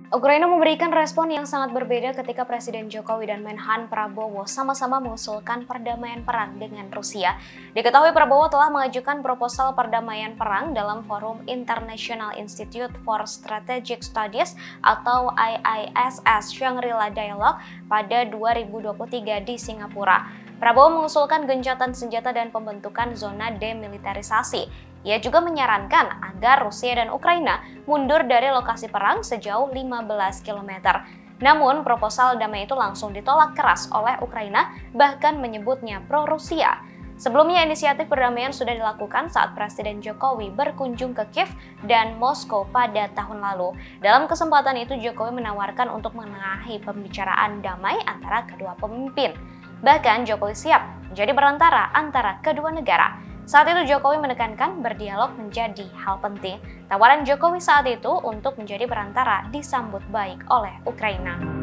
Ukraina memberikan respon yang sangat berbeda ketika Presiden Jokowi dan Menhan Prabowo sama-sama mengusulkan perdamaian perang dengan Rusia. Diketahui Prabowo telah mengajukan proposal perdamaian perang dalam forum International Institute for Strategic Studies atau IISS Shangri-La Dialogue pada 2023 di Singapura. Prabowo mengusulkan gencatan senjata dan pembentukan zona demilitarisasi. Ia juga menyarankan agar Rusia dan Ukraina mundur dari lokasi perang sejauh 15 km. Namun, proposal damai itu langsung ditolak keras oleh Ukraina, bahkan menyebutnya pro-Rusia. Sebelumnya, inisiatif perdamaian sudah dilakukan saat Presiden Jokowi berkunjung ke Kiev dan Moskow pada tahun lalu. Dalam kesempatan itu, Jokowi menawarkan untuk menengahi pembicaraan damai antara kedua pemimpin. Bahkan, Jokowi siap menjadi perantara antara kedua negara. Saat itu Jokowi menekankan berdialog menjadi hal penting. Tawaran Jokowi saat itu untuk menjadi perantara disambut baik oleh Ukraina.